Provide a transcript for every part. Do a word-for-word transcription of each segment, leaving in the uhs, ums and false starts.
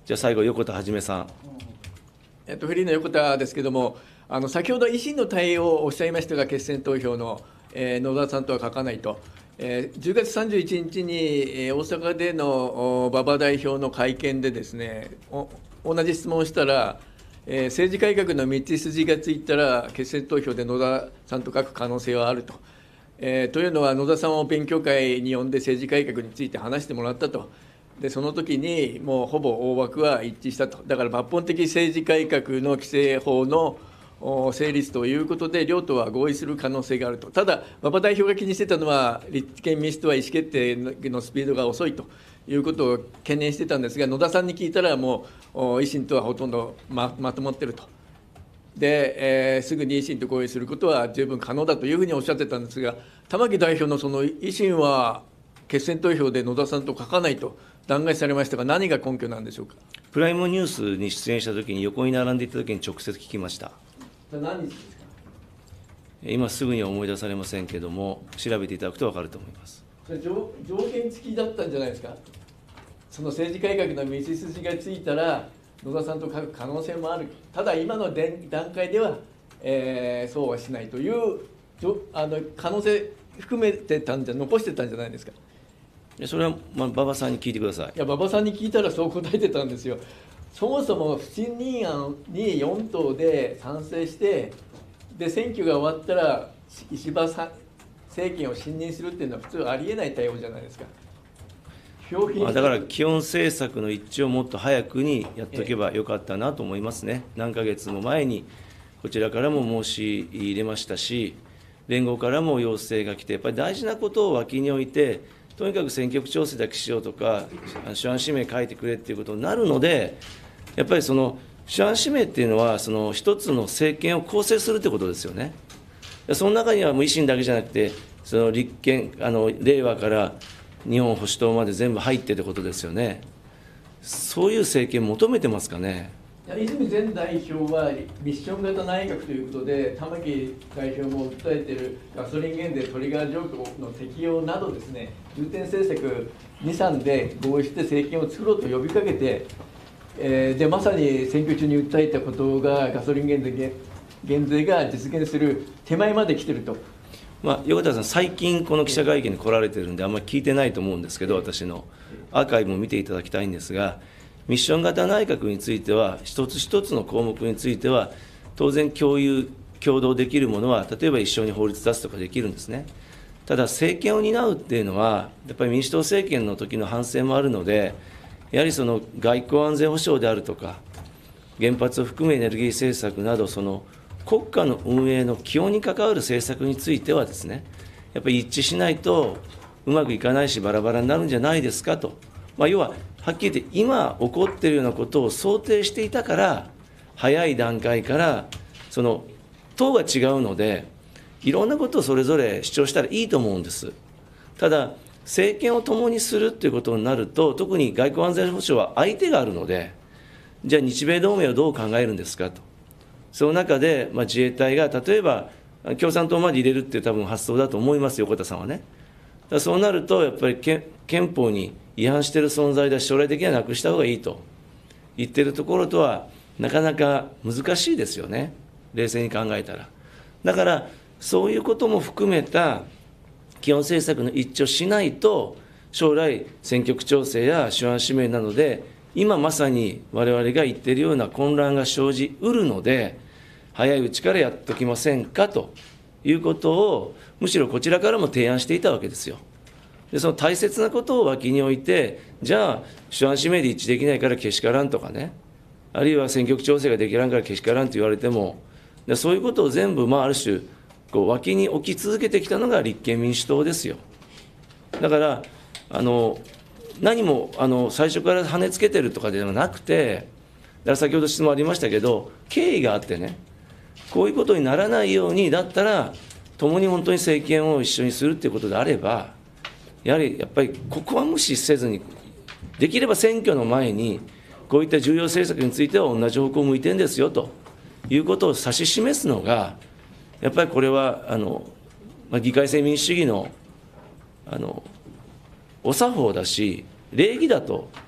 じゃあ最後、横田一さん。 えっと、フリーの横田ですけれども、あの先ほど維新の対応をおっしゃいましたが、決選投票の、えー、野田さんとは書かないと、えー、じゅうがつさんじゅういちにちに、えー、大阪での馬場代表の会見でですね、お同じ質問をしたら、えー、政治改革の道筋がついたら、決選投票で野田さんと書く可能性はあると。えー、というのは、野田さんを勉強会に呼んで政治改革について話してもらったと。でその時にもうほぼ大枠は一致したと、だから抜本的政治改革の規制法の成立ということで、両党は合意する可能性があると、ただ、馬場代表が気にしてたのは、立憲民主党は意思決定のスピードが遅いということを懸念してたんですが、野田さんに聞いたら、もう維新とはほとんど ま, まとまってると。で、えー、すぐに維新と合意することは十分可能だというふうにおっしゃってたんですが、玉木代表のその維新は決選投票で野田さんと書かないと弾劾されましたが、何が根拠なんでしょうか。 プライムニュースに出演したときに、横に並んでいたときに直接聞きました。 何日ですか。 今すぐには思い出されませんけれども、調べていただくと分かると思います。 それ 条, 条件付きだったんじゃないですか。その政治改革の道筋がついたら、野田さんと書く可能性もある、ただ今の段階では、えー、そうはしないというあの可能性含めてたんじゃ、残してたんじゃないですか。 それは、まあ、馬場さんに聞いてください。 いや、馬場さんに聞いたらそう答えてたんですよ。そもそも不信任案によん党で賛成して、で選挙が終わったら石破さん政権を信任するっていうのは普通ありえない対応じゃないですか。 まあだから基本政策の一致をもっと早くにやっておけばよかったなと思いますね。何ヶ月も前にこちらからも申し入れましたし、連合からも要請が来て、やっぱり大事なことを脇に置いて、とにかく選挙区調整だけしようとか、主犯指名書いてくれっていうことになるので、やっぱりその主犯指名っていうのは、その一つの政権を構成するってことですよね。その中にはもう維新だけじゃなくて、その立憲、あの令和から日本保守党まで全部入ってってことですよね。そういう政権求めてますかね。 泉前代表はミッション型内閣ということで、玉木代表も訴えているガソリン減税、トリガー条項の適用などですね、重点政策に、さんで合意して政権を作ろうと呼びかけて、えー、でまさに選挙中に訴えたことが、ガソリン減税減税が実現する手前まで来てると。 まあ、横田さん、最近、この記者会見に来られてるんで、あんまり聞いてないと思うんですけど、私のアーカイブも見ていただきたいんですが、ミッション型内閣については、一つ一つの項目については、当然、共有、共同できるものは、例えば一緒に法律出すとかできるんですね。ただ、政権を担うっていうのは、やっぱり民主党政権の時の反省もあるので、やはりその外交安全保障であるとか、原発を含めエネルギー政策など、その国家の運営の基本に関わる政策についてはですね、やっぱり一致しないとうまくいかないし、バラバラになるんじゃないですかと。まあ、要は、はっきり言って、今起こっているようなことを想定していたから、早い段階から、その党が違うので、いろんなことをそれぞれ主張したらいいと思うんです。ただ、政権を共にするということになると、特に外交安全保障は相手があるので、じゃあ、日米同盟をどう考えるんですかと。その中で、まあ、自衛隊が例えば、共産党まで入れるっていう多分発想だと思います、横田さんはね。だそうなると、やっぱり憲法に違反している存在で将来的にはなくした方がいいと言っているところとは、なかなか難しいですよね、冷静に考えたら。だから、そういうことも含めた基本政策の一致をしないと、将来、選挙区調整や主犯指名などで、今まさに我々が言っているような混乱が生じうるので、早いうちからやっておきませんかということを、むしろこちらからも提案していたわけですよ。でその大切なことを脇に置いて、じゃあ、主犯指名で一致できないからけしからんとかね、あるいは選挙区調整ができらんからけしからんと言われても、でそういうことを全部、まあ、ある種、こう脇に置き続けてきたのが立憲民主党ですよ。だから、あの何もあの最初から跳ねつけてるとかではなくて、だから先ほど質問ありましたけど、経緯があってね、こういうことにならないように、だったら、共に本当に政権を一緒にするということであれば、やはりやっぱりここは無視せずに、できれば選挙の前に、こういった重要政策については同じ方向を向いてるんですよということを指し示すのが、やっぱりこれはあの、まあ、議会制民主主義のあのお作法だし、礼儀だとい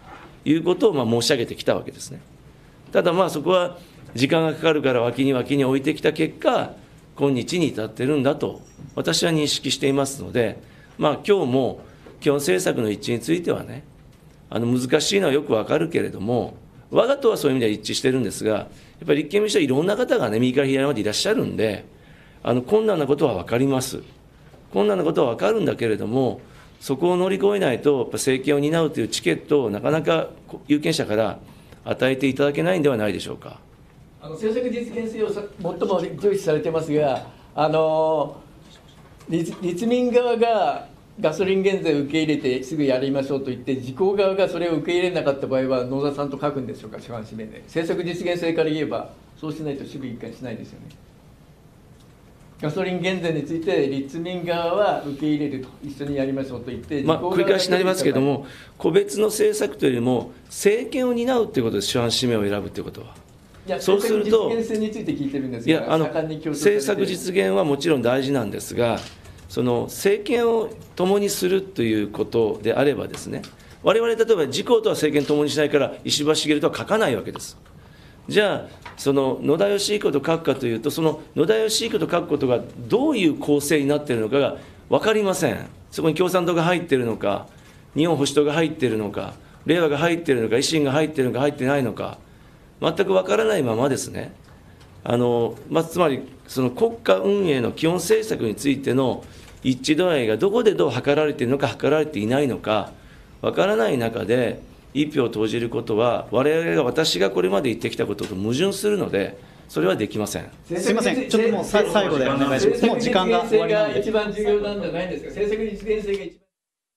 いうことをまあ申し上げてきたわけですね。ただまあそこは時間がかかるから脇に脇に置いてきた結果、今日に至っているんだと私は認識していますので、まあ今日も基本政策の一致についてはね、あの難しいのはよくわかるけれども、我が党はそういう意味では一致してるんですが、やっぱり立憲民主党はいろんな方がね、右から左までいらっしゃるんで、あの困難なことは分かります。困難なことは分かるんだけれども、そこを乗り越えないと、やっぱ政権を担うというチケットをなかなか有権者から与えていただけないんではないでしょうか。 あの政策実現性を最も重視されてますが、あの立, 立民側がガソリン減税を受け入れてすぐやりましょうと言って、自公側がそれを受け入れなかった場合は、野田さんと書くんでしょうか、司法指名で。政策実現性から言えば、そうしないと主義一貫しないですよね。ガソリン減税について、立民側は受け入れると、一緒にやりましょうと言って、 まあ、繰り返しになりますけれども、個別の政策というよりも、政権を担うということで、主犯指名を選ぶということは。 いや、そうすると、政策実現性について聞いてるんですが、 いやあの政策実現はもちろん大事なんですが、その政権を共にするということであればですね、我々例えば自公とは政権共にしないから石破茂とは書かないわけです。じゃあその野田佳彦と書くかというと、その野田佳彦と書くことがどういう構成になっているのかが分かりません。そこに共産党が入っているのか、日本保守党が入っているのか、れいわが入っているのか、維新が入っているのか入っていないのか、全く分からないままですね、あのまあ、つまりその国家運営の基本政策についての一致度合いがどこでどう図られているのか、図られていないのか、分からない中で一票を投じることは、我々が、私がこれまで言ってきたことと矛盾するので、それはできません。 すみません、ちょっともう最後でお願いします。もう時間が終わりなので。 政策実現性が一番重要なんじゃないですか、政策実現性が一番。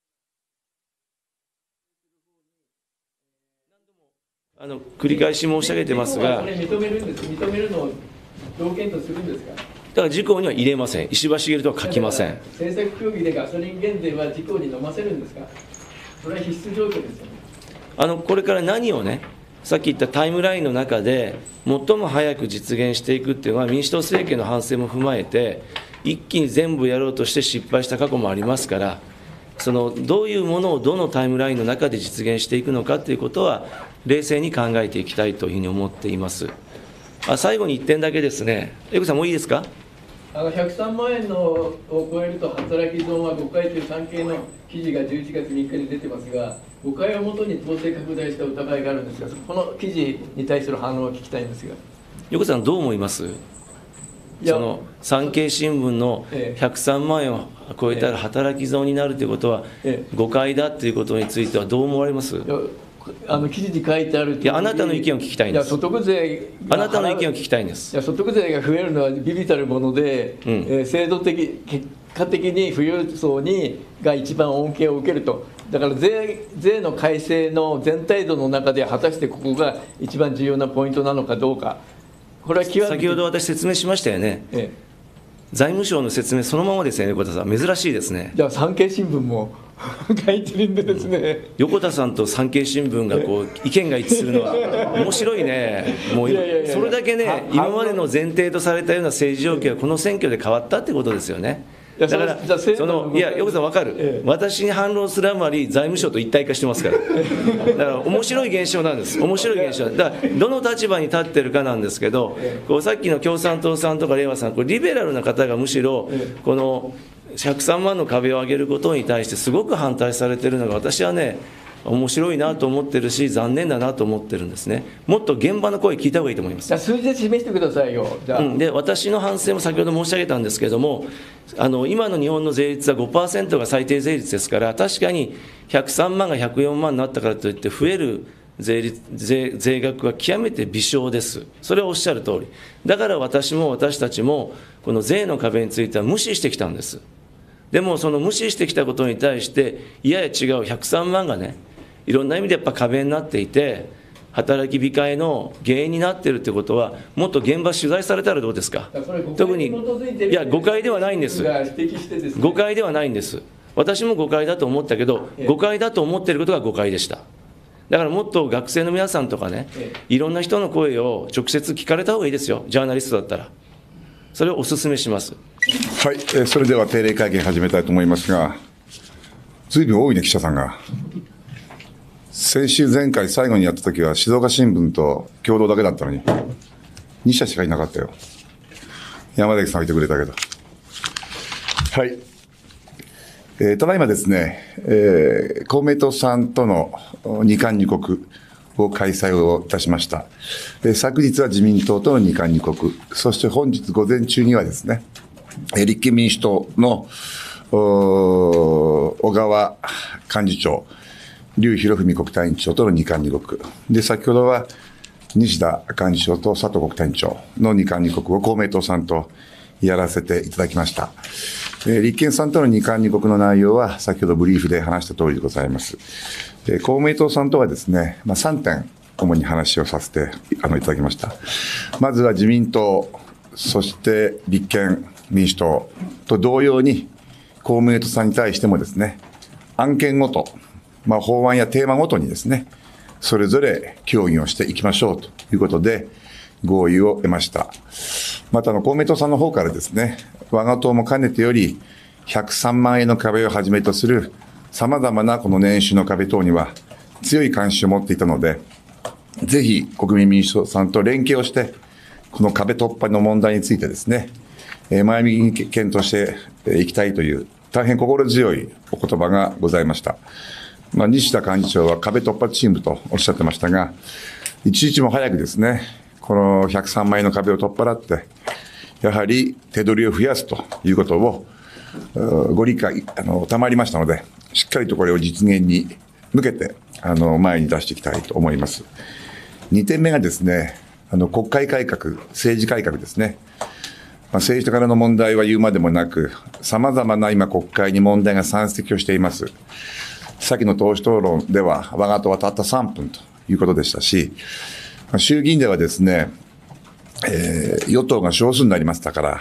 あの繰り返し申し上げてますが、 それ認めるんです、認めるのを条件とするんですか。 だから自公には入れません、石破茂とは書きません。 政策協議でガソリン減税は自公に飲ませるんですか、それは必須条件ですよね。 あのこれから何をね、さっき言ったタイムラインの中で、最も早く実現していくっていうのは、民主党政権の反省も踏まえて、一気に全部やろうとして失敗した過去もありますから、そのどういうものをどのタイムラインの中で実現していくのかということは、冷静に考えていきたいというふうに思っています。あ最後にいってんだけですね、江口さん、もういいですか。 あのひゃくさんまんえんのを超えると働き損はごかいという産経の記事がじゅういちがつみっかに出てますが、ごかいをもとに統制拡大した疑いがあるんですが、この記事に対する反応を聞きたいんですが。 横田さん、どう思います。その産経新聞のひゃくさんまんえんを超えたら働き損になるということは、誤解だということについてはどう思われます。 あの記事に書いてあるいや、あなたの意見を聞きたいんです。 いや、所得税あなたの意見を聞きたいんです。 いや、所得税が増えるのは微々たるもので、うん、えー、制度的、結果的に富裕層にが一番恩恵を受けると、だから 税, 税の改正の全体度の中で、果たしてここが一番重要なポイントなのかどうか、これは極めて先ほど私、説明しましたよね。ええ、財務省の説明そのままですよね、横田さん、珍しいですね。 じゃあ、産経新聞も書いてるんでですね、 横田さんと産経新聞がこう意見が一致するのは面白いね、もうそれだけね、今までの前提とされたような政治状況がこの選挙で変わったってことですよね。だから、そのいや、横田さん、分かる、ええ、私に反論するあまり、財務省と一体化してますから、だから面白い現象なんです、面白い現象、だからどの立場に立ってるかなんですけど、こうさっきの共産党さんとかれいわさん、これリベラルな方がむしろ、このひゃくさんまんの壁を上げることに対して、すごく反対されてるのが、私はね、面白いなと思ってるし、残念だなと思ってるんですね。もっと現場の声聞いた方がいいと思います。 数字で示してくださいよ。じゃあ、 うん、で私の反省も先ほど申し上げたんですけれども、あの今の日本の税率は ごパーセント が最低税率ですから、確かにひゃくさんまんがひゃくよんまんになったからといって増える税率 税, 税額は極めて微小です。それはおっしゃる通り。だから私も私たちもこの税の壁については無視してきたんです。でもその無視してきたことに対して、いやや違う、ひゃくさんまんがね、いろんな意味でやっぱ壁になっていて、働き控えの原因になっているということは、もっと現場取材されたらどうですか。特に、いや、誤解ではないんです、誤解ではないんです、私も誤解だと思ったけど、誤解だと思っていることが誤解でした。だからもっと学生の皆さんとかね、いろんな人の声を直接聞かれた方がいいですよ、ジャーナリストだったら。それをお勧めします。 はい、えそれでは定例会見始めたいと思いますが、ずいぶん多いね、記者さんが。 先週前回最後にやった時は静岡新聞と共同だけだったのにに社しかいなかったよ。山崎さんがいてくれたけど。はい、えー、ただいまですね、えー、公明党さんとの二韓二国を開催をいたしました。で、昨日は自民党との二韓二国、そして本日午前中にはですね、立憲民主党の小川幹事長、劉博文国対委員長との二韓二国で、先ほどは西田幹事長と佐藤国対委員長の二韓二国を公明党さんとやらせていただきました。立憲さんとの二韓二国の内容は先ほどブリーフで話した通りでございます。公明党さんとはですね、まあ、さんてん主に話をさせてあのいただきました。まずは自民党、そして立憲民主党と同様に公明党さんに対してもですね、案件ごと、まあ、法案やテーマごとにですね、それぞれ協議をしていきましょうということで合意を得ました。また、公明党さんの方からですね、我が党もかねてよりひゃくさんまんえんの壁をはじめとするさまざまなこの年収の壁等には強い関心を持っていたので、ぜひ国民民主党さんと連携をして、この壁突破の問題についてですね、前向きに検討していきたいという大変心強いお言葉がございました。まあ、西田幹事長は壁突破チームとおっしゃってましたが、一日も早くですね、このひゃくさんまんえんの壁を取っ払って、やはり手取りを増やすということをご理解あの賜りましたので、しっかりとこれを実現に向けてあの前に出していきたいと思います。にてんめがですね、あの国会改革、政治改革ですね。まあ、政治家からの問題は言うまでもなく、さまざまな今国会に問題が山積をしています。先の党首討論では我が党はたったさんぷんということでしたし、衆議院ではですね、えー、与党が少数になりましたから、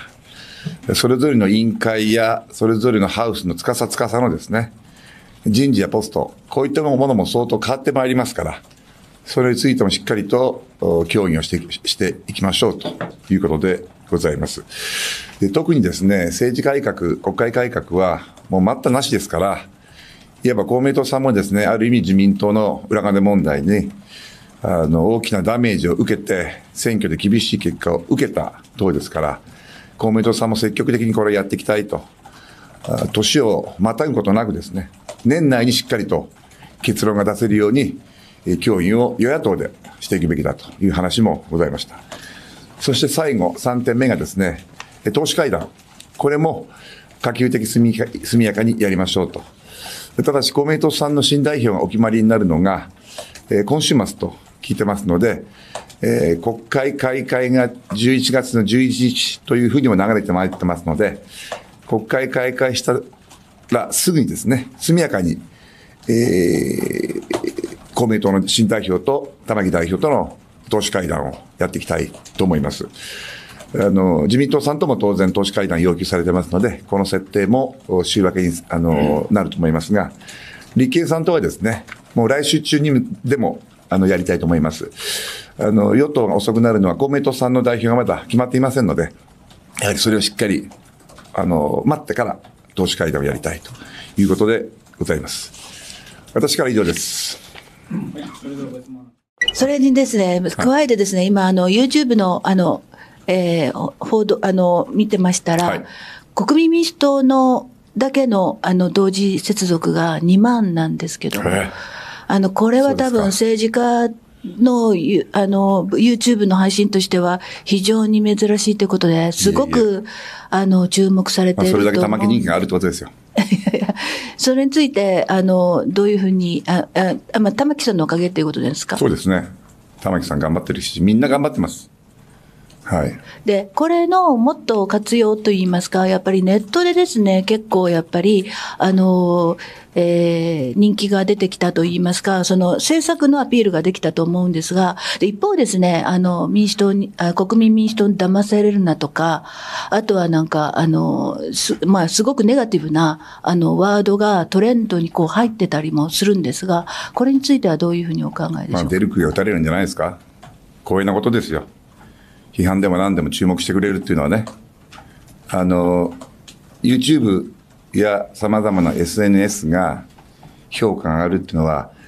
それぞれの委員会やそれぞれのハウスのつかさつかさのですね、人事やポスト、こういったものも相当変わってまいりますから、それについてもしっかりと協議をしてしていきましょうということでございます。で、特にですね、政治改革、国会改革はもう待ったなしですから、いわば公明党さんもですね、ある意味自民党の裏金問題にあの大きなダメージを受けて、選挙で厳しい結果を受けた党ですから、公明党さんも積極的にこれをやっていきたいと、年をまたぐことなくですね、年内にしっかりと結論が出せるように、協議を与野党でしていくべきだという話もございました。そして最後、さんてんめがですね、党首会談、これも可及的速やかにやりましょうと。ただし、公明党さんの新代表がお決まりになるのが、今週末と聞いてますので、えー、国会開会がじゅういちがつのじゅういちにちというふうにも流れてまいってますので、国会開会したらすぐにですね、速やかに、えー、公明党の新代表と玉木代表との党首会談をやっていきたいと思います。あの自民党さんとも当然党首会談要求されてますので、この設定も週明けにあの、うん、なると思いますが、立憲さんとはですね、もう来週中にでもあのやりたいと思います。あの与党が遅くなるのは公明党さんの代表がまだ決まっていませんので、やはりそれをしっかりあの待ってから党首会談をやりたいということでございます。私から以上です。 それにですね、加えてですね、今あの YouTube のあの、えー、報道あの見てましたら、はい、国民民主党のだけのあの同時接続がにまんなんですけども、えー、あのこれは多分政治家のあの YouTube の配信としては非常に珍しいということですごくいえいえあの注目されていると思う。 それだけ玉木人気があるってことですよ。 それについてあのどういうふうにああ、まあ、玉木さんのおかげということですか。 そうですね、玉木さん頑張ってるし、みんな頑張ってます。はい、 でこれのもっと活用といいますか、やっぱりネットでですね、結構やっぱりあの、えー、人気が出てきたといいますか、その政策のアピールができたと思うんですが、で一方ですね、あの民主党にあ国民民主党に騙されるなとか、あとはなんかあのす、まあ、すごくネガティブなあのワードがトレンドにこう入ってたりもするんですが、これについてはどういうふうにお考えでしょうか。 まあ、出る杭は打たれるんじゃないですか。光栄なことですよ。批判でも何でも注目してくれるっていうのはね、あの YouTube やさまざまな エスエヌエス が評価が上がるっていうのは、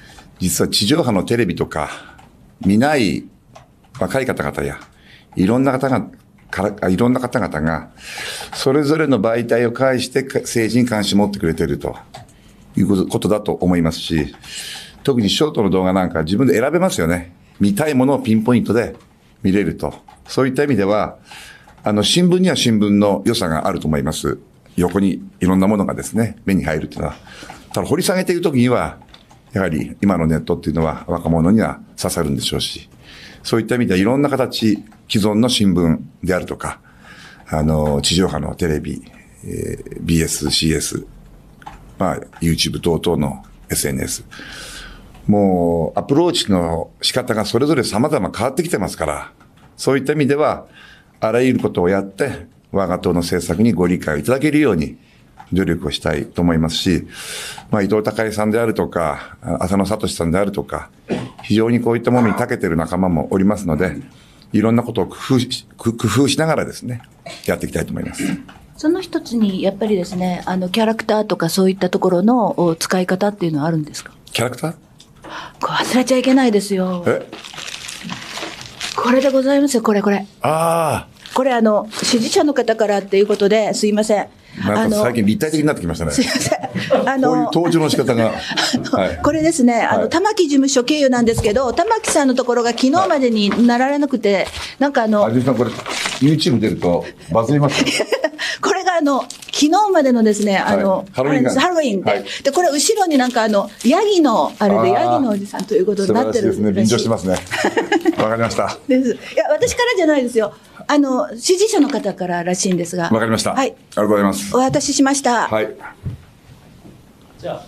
実は地上波のテレビとか見ない若い方々やいろんな方がからいろんな方々がそれぞれの媒体を介して政治に関心を持ってくれているということだと思いますし、特にショートの動画なんか自分で選べますよね。見たいものをピンポイントで見れると。そういった意味ではあの新聞には新聞の良さがあると思います。横にいろんなものがですね目に入るというのは、ただ掘り下げていくときにはやはり今のネットっていうのは若者には刺さるんでしょうし、そういった意味ではいろんな形、既存の新聞であるとか、あの地上波のテレビ、えー、ビーエス、シーエス、まあ YouTube 等々の エスエヌエス、もうアプローチの仕方がそれぞれ様々変わってきてますから、そういった意味ではあらゆることをやって我が党の政策にご理解いただけるように努力をしたいと思いますし、まあ、伊藤孝恵さんであるとか浅野聡さんであるとか、非常にこういったものに長けている仲間もおりますので、いろんなことを工夫し、工夫しながらですねやっていきたいと思います。 その一つにやっぱりですね、あのキャラクターとかそういったところの使い方っていうのはあるんですか？ キャラクター？ これ忘れちゃいけないですよ。 え？ これでございますよ、これこれ。 ああ。 これあの支持者の方からっていうことで、すいません。 なんか最近立体的になってきましたね。 すいません。あのこういう登場の仕方が。 はい、これですね、あの、玉木事務所経由なんですけど、玉木さんのところが昨日までになられなくて、なんかあの。 あじゅうさん、これ、YouTube 出るとバズりますこれがあの、昨日までのですね、あの、 はい、ハロウィンハロウィンで、はい、で、これ後ろになんかあの、ヤギの、あれでヤギのおじさんということになってるんですね。便乗してますね。わかりました。 です。いや、私からじゃないですよ。あの、支持者の方かららしいんですが。 わかりました。はい。ありがとうございます。 お渡ししました。 はい。 じゃあ、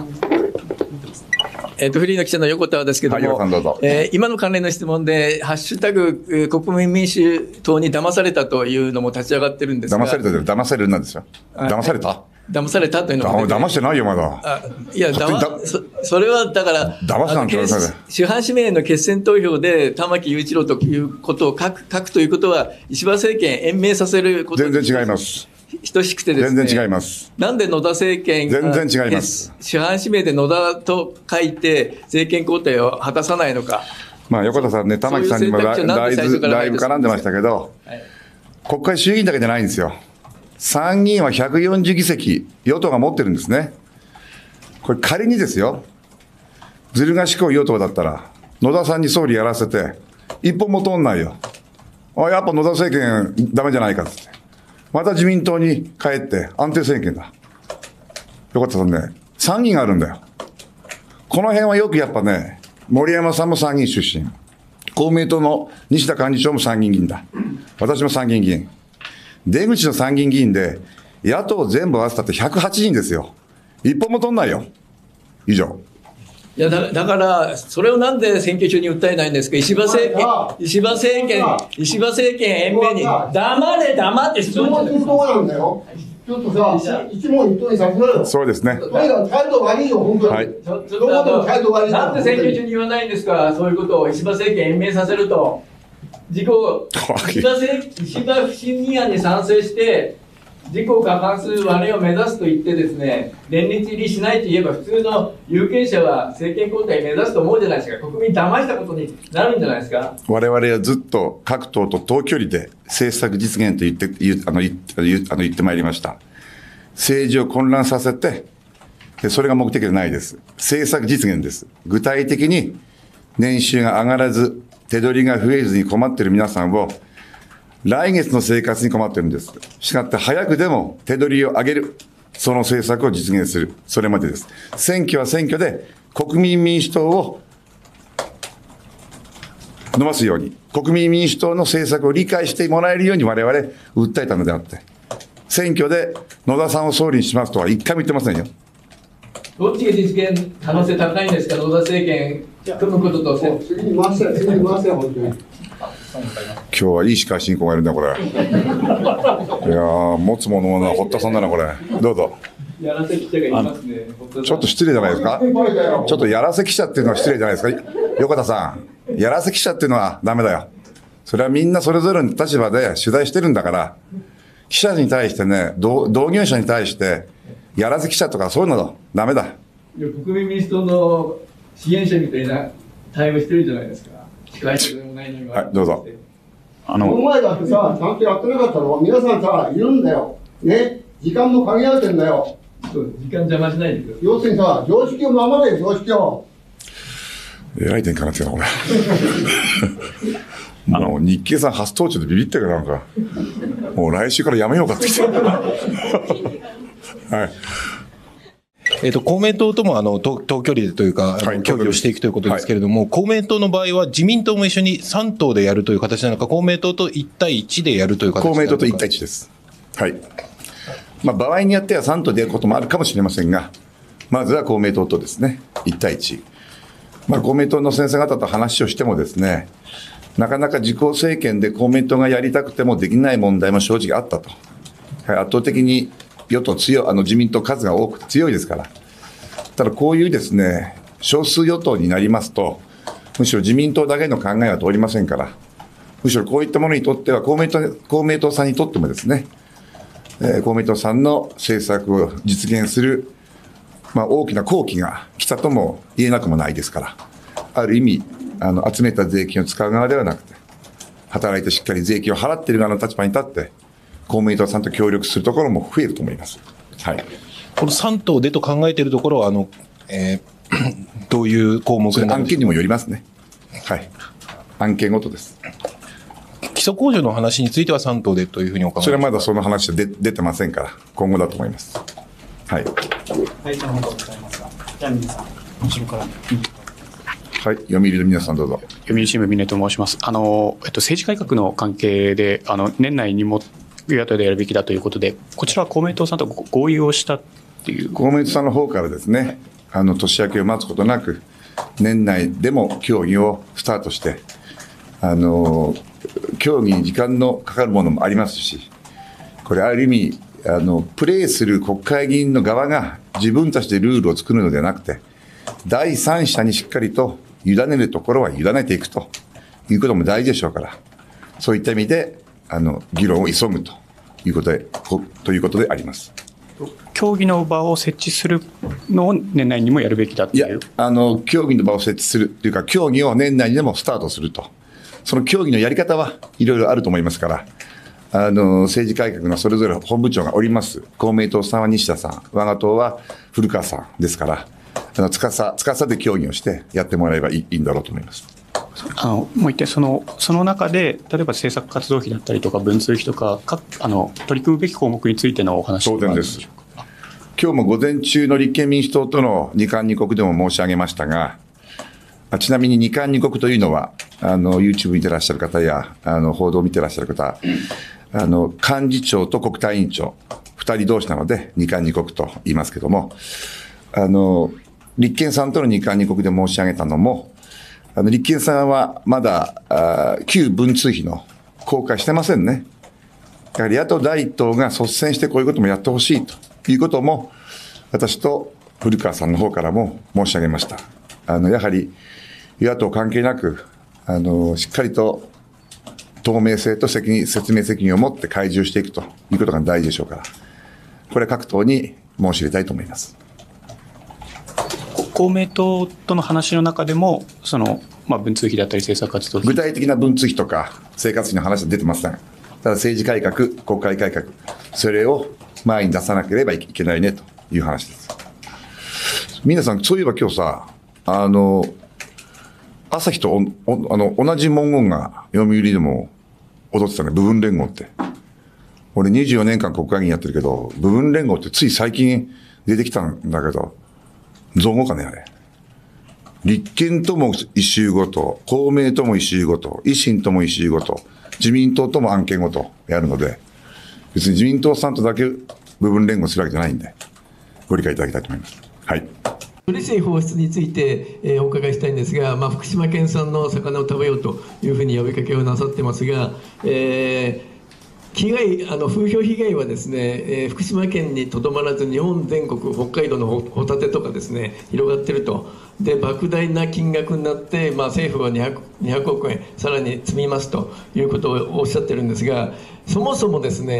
えっと、フリーの記者の横田ですけども、 はい、どうぞ。 えー、今の関連の質問で、ハッシュタグ、国民民主党に騙されたというのも立ち上がってるんですが。 騙されたで、騙されるなんですよ。騙された騙されたというのも、 ね。騙してないよ、まだ。 あいや、だま、そ、それはだから、 騙すなんて言われたら。 主犯指名の決選投票で玉木雄一郎ということを書く、書くということは、石破政権延命させること全然違います。 等しくてですね。 全然違います。 なんで野田政権が全然違います。 主犯指名で野田と書いて政権交代を果たさないのか。 まあ横田さんね、玉木さんにもだいぶ絡んでましたけど、はい、国会衆議院だけじゃないんですよ。参議院はひゃくよんじゅう議席、与党が持ってるんですね。これ仮にですよ、ずる賢い与党だったら、野田さんに総理やらせて、一本も通んないよ。あ、やっぱ野田政権ダメじゃないかって。また自民党に帰って安定政権だ。横田さんね、参議院があるんだよ。この辺はよくやっぱね、森山さんも参議院出身。公明党の西田幹事長も参議院議員だ。私も参議院議員。出口の参議院議員で、野党全部合わせたってひゃくはちにんですよ。一本も取んないよ。以上。 いやだ、だから、それをなんで選挙中に訴えないんですか。石破政権、石破政権、石破政権延命に、黙れ、黙って質問してる。 ちょっとさ、一問一答にさせろよ。 そうですね。 とにかく態度悪いよ、本当に。はい、 ちょっとどこでも態度悪い。なんで選挙中に言わないんですか、そういうことを石破政権延命させると。自己、石破石破不信任案に賛成して、自己過半数割れを目指すと言ってですね、連立入りしないと言えば、普通の有権者は政権交代目指すと思うじゃないですか。国民騙したことになるんじゃないですか。 我々はずっと各党と等距離で政策実現と言って、言あの言ってあの言ってまいりました。政治を混乱させて、それが目的ではないです。政策実現です。具体的に年収が上がらず、手取りが増えずに困っている皆さんを、来月の生活に困っているんです。したがって早くでも手取りを上げる。その政策を実現する。それまでです。選挙は選挙で国民民主党を伸ばすように、国民民主党の政策を理解してもらえるように我々訴えたのであって、選挙で野田さんを総理にしますとは一回も言ってませんよ。 どっちが実現可能性高いんですか、野田政権組むことと。 次に回せ、次に回せ、本当に。 今日はいい司会進行がいるんだこれ。いやー、持つものは堀田さんだなこれ。どうぞ。 やらせ記者がいますね。 ちょっと失礼じゃないですか。ちょっとやらせ記者っていうのは失礼じゃないですか。横田さん、やらせ記者っていうのはダメだよ。それはみんなそれぞれの立場で取材してるんだから、記者に対してね、同, 同業者に対してやらせ記者とかそういうのダメだ。 いや国民民主党の支援者みたいな対応してるじゃないですか。司会者でもないのに。 はい、どうぞ。 あの、この前だってさ、ちゃんとやってなかったの。皆さんさ、いるんだよ。ね。時間も限られてんだよ。 そう時間邪魔しないでください。 要するにさ、常識を守れよ、常識を。 えらい点かなっていうの、これ。あの、日経さん初登場でビビったからなんか、もう来週からやめようかってきて。はい。 えっと、公明党ともあの等距離でというか、はい、協議をしていくということですけれども、はい、公明党の場合は自民党も一緒にさん党でやるという形なのか、公明党といち対いちでやるという形なのか。 公明党といち対いちです。はい。まあ、場合によってはさん党でやることもあるかもしれませんが、まずは公明党とですね、いち対いち。まあ、公明党の先生方と話をしてもですね、なかなか自公政権で公明党がやりたくてもできない問題も正直あったと。はい、圧倒的に与党強い、あの自民党数が多く強いですから。ただこういうですね、少数与党になりますと、むしろ自民党だけの考えは通りませんから、むしろこういったものにとっては公明党、公明党さんにとってもですね、えー、公明党さんの政策を実現する、まあ、大きな好機が来たとも言えなくもないですから、ある意味、あの集めた税金を使う側ではなくて、働いてしっかり税金を払っている側の立場に立って、公明党さんと協力するところも増えると思います。はい。 このさん党でと考えているところは、あの、えー、どういう項目になるんですか？ 案件にもよりますね。はい。案件ごとです。 基礎控除の話についてはさん党でというふうにお考えですか？ それはまだその話は出出てませんから、今後だと思います。はい。 はい、そのほどございますが、じゃあ皆さん、後ろから。 はい、読売の皆さんどうぞ。 読売新聞峰と申します。あの、えっと、政治改革の関係で、あの年内にも与野党でやるべきだということで、こちらは公明党さんと合意をしたっていう。 公明党さんの方からですね、あの年明けを待つことなく、年内でも協議をスタートして、あの協議に時間のかかるものもありますし、これある意味あのプレーする国会議員の側が自分たちでルールを作るのではなくて、第三者にしっかりと委ねるところは委ねていくということも大事でしょうから、そういった意味であの議論を急ぐということでということであります。 協議の場を設置するのを年内にもやるべきだという。いや、 あの協議の場を設置するというか、協議を年内にでもスタートすると、その協議のやり方はいろいろあると思いますから、あの政治改革のそれぞれ本部長がおります。公明党さんは西田さん、我が党は古川さんですから、あのつかさつかさで協議をしてやってもらえばいい、いいんだろうと思います。 あのもう一点、そのその中で例えば政策活動費だったりとか文通費とか各あの取り組むべき項目についてのお話当然です。今日も午前中の立憲民主党との二勧二国でも申し上げましたが、ちなみに二勧二国というのはあの YouTube 見てらっしゃる方やあの報道を見てらっしゃる方、あの幹事長と国対委員長ふたり同士なので二勧二国と言いますけども、あの立憲さんとの二勧二国で申し上げたのも、あの立憲さんはまだあ旧文通費の公開してませんね。やはり野党第一党が率先してこういうこともやってほしいということも、私と古川さんの方からも申し上げました。あのやはり与野党関係なく、あのしっかりと透明性と責任説明責任を持って開示をしていくということが大事でしょうから、これは各党に申し入れたいと思います。 公明党との話の中でも、そのまあ、文通費だったり政策活動費、 具体的な文通費とか生活費の話は出てません。ただ政治改革、国会改革、それを前に出さなければいけないねという話です。皆さん、そういえば今日さ、あの朝日とおおあの同じ文言が読売でも踊ってたね、部分連合って。俺にじゅうよねんかん国会議員やってるけど、部分連合ってつい最近出てきたんだけど、造語かね、あれ。立憲とも一周ごと、公明とも一周ごと、維新とも一周ごと、自民党とも案件ごとやるので、別に自民党さんとだけ部分連合するわけじゃないんで、ご理解いただきたいと思います。はい。 処理水放出について、えー、お伺いしたいんですが、まあ、福島県産の魚を食べようというふうに呼びかけをなさってますが、えー被害あの風評被害はですね、えー、福島県にとどまらず日本全国、北海道のホタテとかですね広がっていると。で莫大な金額になって、まあ、政府はにひゃく、にひゃくおくえんさらに積みますということをおっしゃってるんですが、そもそもですね、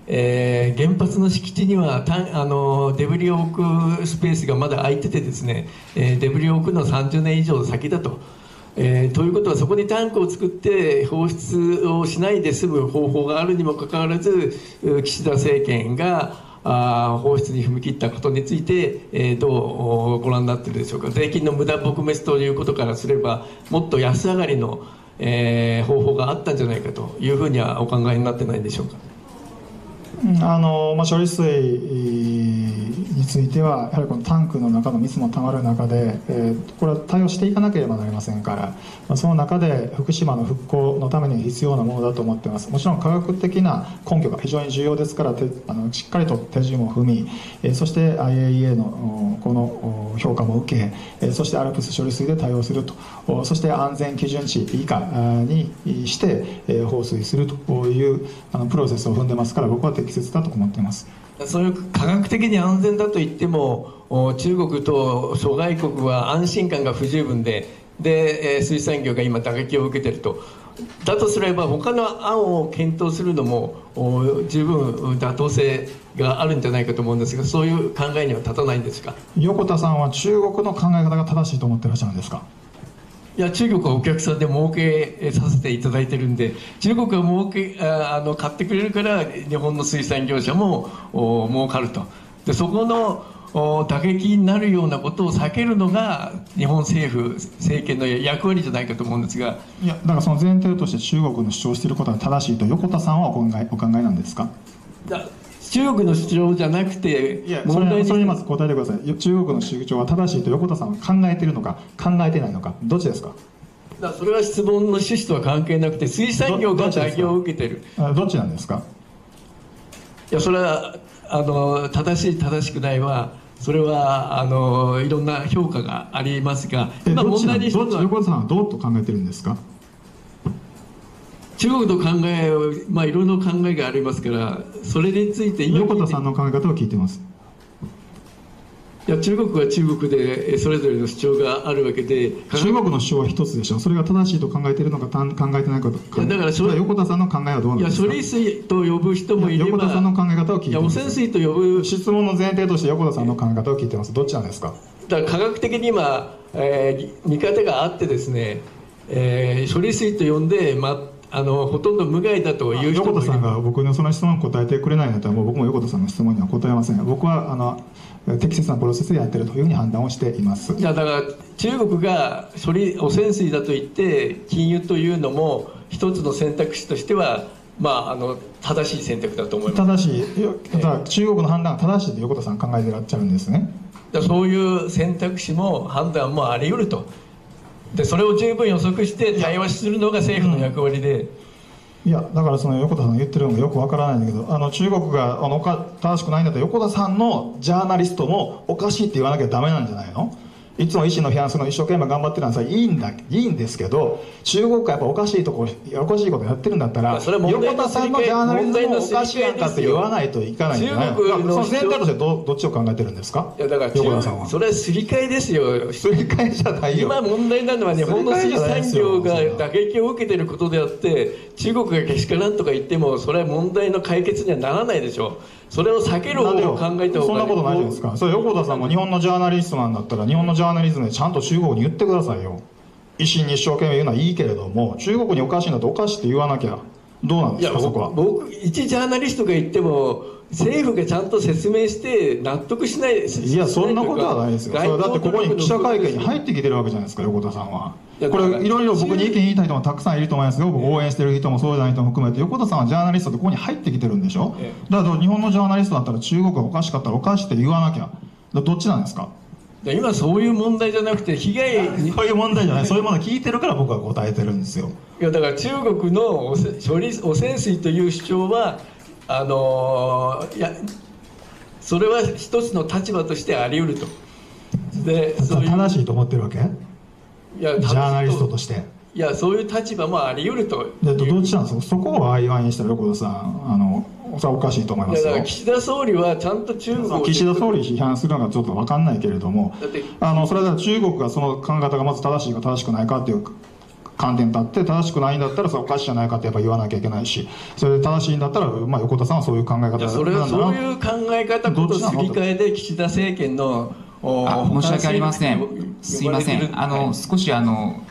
えー、原発の敷地にはたあのデブリを置くスペースがまだ空いててですね、えー、デブリを置くのはさんじゅうねん以上先だと。えー、ということは、そこにタンクを作って放出をしないで済む方法があるにもかかわらず、岸田政権があ放出に踏み切ったことについて、えー、どうご覧になっているでしょうか。税金の無駄撲滅ということからすれば、もっと安上がりの、えー、方法があったんじゃないかというふうにはお考えになってないでしょうか。 あのまあ、処理水については、やはりこのタンクの中の水もたまる中で、えー、これは対応していかなければなりませんから、まあ、その中で福島の復興のために必要なものだと思っています。もちろん科学的な根拠が非常に重要ですから、てあのしっかりと手順を踏み、えー、そして アイエーイーエー のこの評価も受け、えー、そして アルプス 処理水で対応すると、そして安全基準値以下にして、えー、放水するというあのプロセスを踏んでますから、僕は適切だと思っています。 そういう科学的に安全だと言っても、中国と諸外国は安心感が不十分で、で水産業が今打撃を受けていると。だとすれば他の案を検討するのも十分妥当性があるんじゃないかと思うんですが、そういう考えには立たないんですか。 横田さんは中国の考え方が正しいと思ってらっしゃるんですか。 いや、中国はお客さんで儲けさせていただいてるんで、中国が儲けああの買ってくれるから日本の水産業者もお儲かると。でそこのお打撃になるようなことを避けるのが日本政府政権の役割じゃないかと思うんですが。 いや、だからその前提として中国の主張していることが正しいと横田さんはお考えお考えなんですか。 だ中国の主張じゃなくて、 いや、それそれにまず答えてください。中国の主張は正しいと横田さんは考えているのか考えてないのか、どっちですか。 だそれは質問の趣旨とは関係なくて、水産業が打撃を受けている。 どっちなんですか。 いや、それはあの正しい正しくないは、それはあのいろんな評価がありますが、 今問題にしてるのは横田さんはどうと考えてるんですか。 中国の考えを、まあ、いろいろ考えがありますから、それについて今横田さんの考え方を聞いてます。 いや、中国は中国でそれぞれの主張があるわけで、 中国の主張は一つでしょ。それが正しいと考えているのか考えてないかと。いや、だからそれは横田さんの考えはどうなんですか。 いや、処理水と呼ぶ人もいれば、 横田さんの考え方を聞いてます。 いや、汚染水と呼ぶ質問の前提として横田さんの考え方を聞いてます。どっちなんですか。 だから科学的に今、えー、見方があってですね、えー、処理水と呼んで、まあのほとんど無害だという人もいる。 横田さんが僕のその質問に答えてくれないんだったら、もう僕も横田さんの質問には答えません。僕はあの適切なプロセスでやっているというふうに判断をしています。 いや、だから中国が処理汚染水だと言って禁輸というのも一つの選択肢としては、まあ、あの正しい選択だと思います。 正しい。だから中国の判断が正しいと横田さん考えてらっしゃるんですね。 だそういう選択肢も判断もあり得ると。でそれを十分予測して対話するのが政府の役割で。 いや、だからその横田さんが言ってるのがよくわからないんだけど、あの中国があの正しくないんだったら横田さんのジャーナリストもおかしいって言わなきゃダメなんじゃないの。いつも維新の批判するの一生懸命頑張ってるのはさ、いいんだいいんですけど、中国がやっぱおかしいとこおかしいことやってるんだったら、横田さんのジャーナリズムもおかしいやんかって言わないといかないんじゃないの。その前提としてどどっちを考えてるんですか。 いや、だから横田さんはそれはすり替えですよ。 すり替えじゃないよ。 今問題なのは日本の水産業が打撃を受けていることであって、中国がけしからんとか言ってもそれは問題の解決にはならないでしょう。それを避ける方法を考えた方がいい。 そんなことないじゃないですか。それ横田さんも日本のジャーナリストなんだったら、日本のジャーナリズムでちゃんと中国に言ってくださいよ。維新に一生懸命言うのはいいけれども、中国におかしいんだとおかしいって言わなきゃどうなんですか。 いや、 そこは僕一ジャーナリストが言っても政府がちゃんと説明して納得しないです。 いや、そんなことはないですよ。それだってここに記者会見に入ってきてるわけじゃないですか、横田さんは。これいろいろ僕に意見言いたい人もたくさんいると思いますよ。僕応援してる人もそうじゃない人も含めて、横田さんはジャーナリストでここに入ってきてるんでしょ。だから日本のジャーナリストだったら中国がおかしかったらおかしいって言わなきゃ。どっちなんですか。 今そういう問題じゃなくて被害に、 そういう問題じゃない、そういうものを聞いてるから僕は答えてるんですよ。 いや、だから中国の処理汚染水という主張はあのー、いやそれは一つの立場としてあり得ると。でそういう正しいと思ってるわけ。 いや、 ジャーナリストとして。 いや、そういう立場もあり得ると。 でどっちなんですか。そこを曖昧にしたら横田さん、あのそれはおかしいと思いますよ。 いや、だから岸田総理はちゃんと中国を岸田総理批判するのがちょっと分かんないけれども、あのそれは中国がその考え方がまず正しいか正しくないかっていう観点立って正しくないんだったらそれおかしいじゃないかってやっぱ言わなきゃいけないし、それで正しいんだったら、まあ、横田さんはそういう考え方なんだな。 それはそういう考え方ことすり替えで岸田政権のあ申し訳ありません、すいません、あの少しあの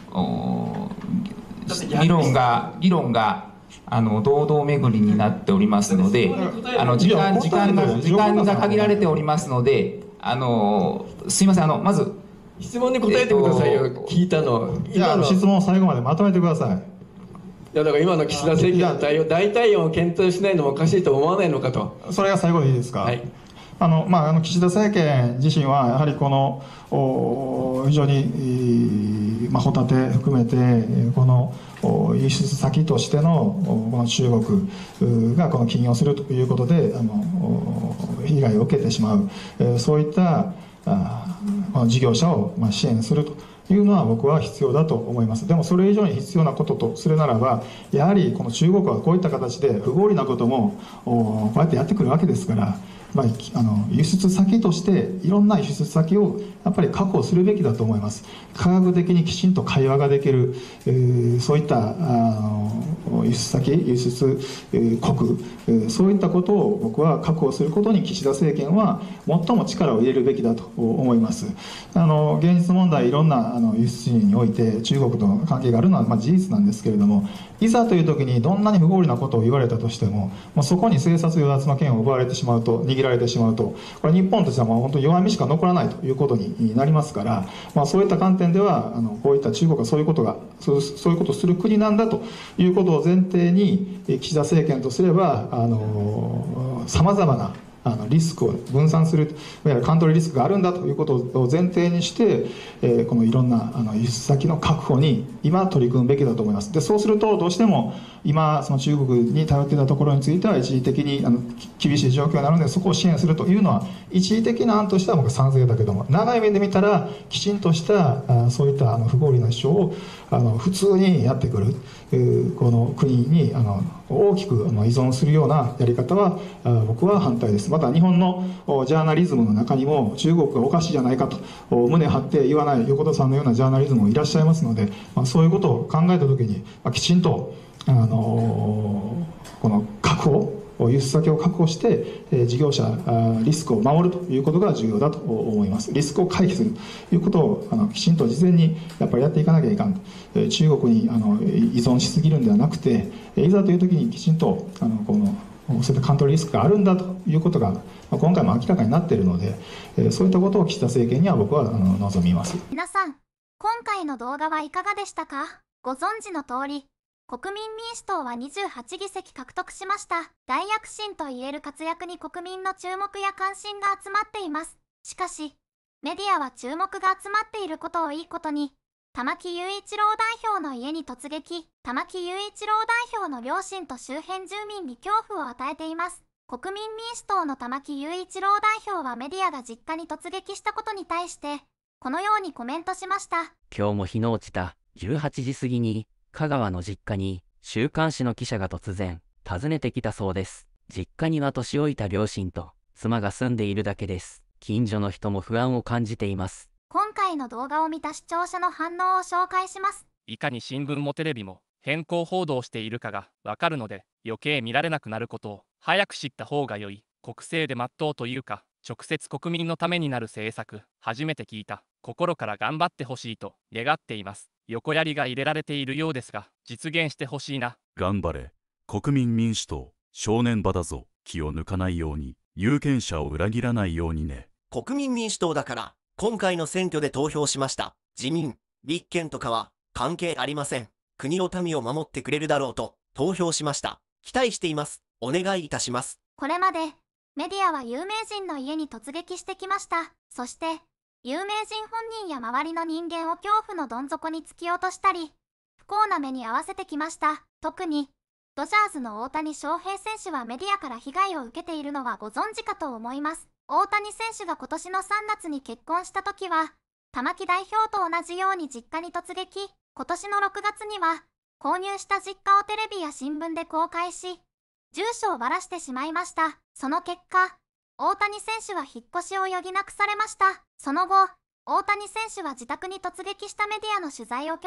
議論が議論があの堂々巡りになっておりますので、あの時間時間が時間が限られておりますので、あのすいません、あのまず質問に答えてくださいよ、えっと、聞いたの。 今の質問を最後までまとめてください。 いやだから今の岸田政権の対応、代替案を検討しないのもおかしいと思わないのかと。 それが最後でいいですか。はい。あのまあ、あの岸田政権自身はやはりこの非常に、まあ、ホタテ含めてこの輸出先としてのこの中国がこの禁輸をするということであの被害を受けてしまう、そういったこの事業者をまあ支援するというのは僕は必要だと思います。でもそれ以上に必要なこととするならば、やはりこの中国はこういった形で不合理なこともこうやってやってくるわけですから、まあ、あの輸出先としていろんな輸出先をやっぱり確保するべきだと思います。科学的にきちんと会話ができる、えー、そういったあの輸出先輸出、えー、国、えー、そういったことを僕は確保することに岸田政権は最も力を入れるべきだと思います。あの現実問題いろんなあの輸出入において中国との関係があるのはまあ事実なんですけれども、いざという時にどんなに不合理なことを言われたとしても、まあ、そこに生殺与奪の権を奪われてしまうと握られてしまうと、これ日本としてはもう本当に弱みしか残らないということになりますから、まあ、そういった観点ではあのこういった中国がそういうことがそうそういうことをする国なんだということを前提に岸田政権とすればさまざまなあのリスクを分散する、いわゆるカントリーリスクがあるんだということを前提にして、えー、このいろんなあの輸出先の確保に今取り組むべきだと思います。でそうするとどうしても今その中国に頼っていたところについては一時的にあの厳しい状況になるのでそこを支援するというのは一時的な案としては僕は賛成だけども、長い目で見たらきちんとしたあそういったあの不合理な主張をあの普通にやってくる、えー、この国にあの大きくあの依存するようなやり方はあ僕は反対です。また日本のジャーナリズムの中にも中国がおかしいじゃないかと胸張って言わない横田さんのようなジャーナリズムもいらっしゃいますので、まあ、そういうことを考えた時に、まあ、きちんとあのこの確保輸出先を確保して事業者リスクを守るということが重要だと思います。リスクを回避するということをあのきちんと事前にやっぱりやっていかなきゃいかんと、中国にあの依存しすぎるんではなくて、いざという時にきちんとあのこのそういったカントリーリスクがあるんだということが今回も明らかになっているので、そういったことを岸田政権には僕はあの望みます。 皆さん、今回の動画はいかがでしたか？ご存知の通り、国民民主党はにじゅうはちぎせき獲得しました。大躍進といえる活躍に国民の注目や関心が集まっています。しかし、メディアは注目が集まっていることをいいことに、玉木雄一郎代表の家に突撃、玉木雄一郎代表の両親と周辺住民に恐怖を与えています。国民民主党の玉木雄一郎代表はメディアが実家に突撃したことに対して、このようにコメントしました。 今日も日の落ちたじゅうはちじ過ぎに、香川の実家に週刊誌の記者が突然訪ねてきたそうです。実家には年老いた両親と妻が住んでいるだけです。近所の人も不安を感じています。 今回の動画を見た視聴者の反応を紹介します。 いかに新聞もテレビも偏向報道しているかがわかるので、余計見られなくなることを早く知った方が良い。国政で全うというか、直接国民のためになる政策、初めて聞いた。心から頑張ってほしいと願っています。横やりが入れられているようですが、実現してほしいな。 頑張れ。国民民主党、正念場だぞ。気を抜かないように、有権者を裏切らないようにね。 国民民主党だから、今回の選挙で投票しました。自民、立憲とかは関係ありません。国の民を守ってくれるだろうと投票しました。期待しています。お願いいたします。 これまでメディアは有名人の家に突撃してきました。そして有名人本人や周りの人間を恐怖のどん底に突き落としたり、不幸な目に遭わせてきました。特にドジャーズの大谷翔平選手はメディアから被害を受けているのはご存知かと思います。大谷選手が今年のさんがつに結婚した時は、玉木代表と同じように実家に突撃、今年のろくがつには、購入した実家をテレビや新聞で公開し、住所をばらしてしまいました。その結果、大谷選手は引っ越しを余儀なくされました。その後、大谷選手は自宅に突撃したメディアの取材を拒否、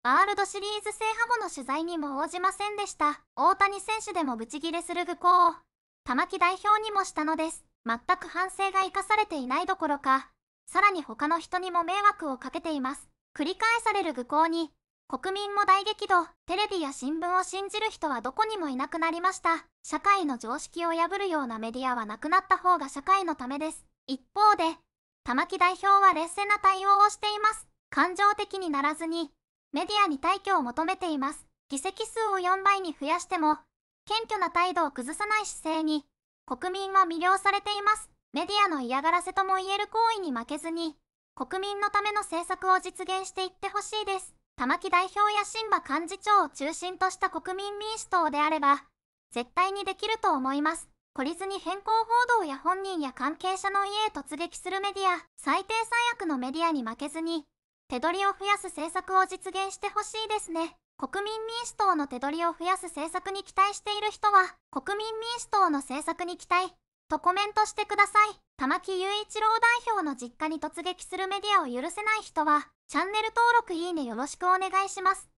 ワールドシリーズ制覇後の取材にも応じませんでした。大谷選手でもブチギレする愚行を、玉木代表にもしたのです。全く反省が生かされていないどころか、さらに他の人にも迷惑をかけています。繰り返される愚行に、国民も大激怒。テレビや新聞を信じる人はどこにもいなくなりました。社会の常識を破るようなメディアはなくなった方が社会のためです。一方で、玉木代表は劣勢な対応をしています。感情的にならずに、メディアに退去を求めています。議席数をよんばいに増やしても、謙虚な態度を崩さない姿勢に、国民は魅了されています。メディアの嫌がらせとも言える行為に負けずに、国民のための政策を実現していってほしいです。玉木代表や榛葉幹事長を中心とした国民民主党であれば、絶対にできると思います。懲りずに偏向報道や本人や関係者の家へ突撃するメディア、最低最悪のメディアに負けずに、手取りを増やす政策を実現してほしいですね。国民民主党の手取りを増やす政策に期待している人は、国民民主党の政策に期待、とコメントしてください。玉木雄一郎代表の実家に突撃するメディアを許せない人は、チャンネル登録いいねよろしくお願いします。